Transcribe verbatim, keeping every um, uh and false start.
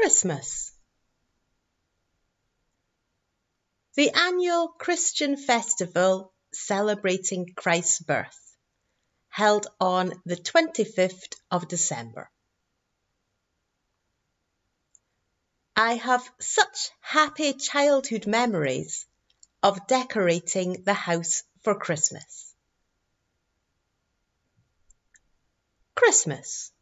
Christmas. The annual Christian festival celebrating Christ's birth, held on the twenty-fifth of December. I have such happy childhood memories of decorating the house for Christmas. Christmas.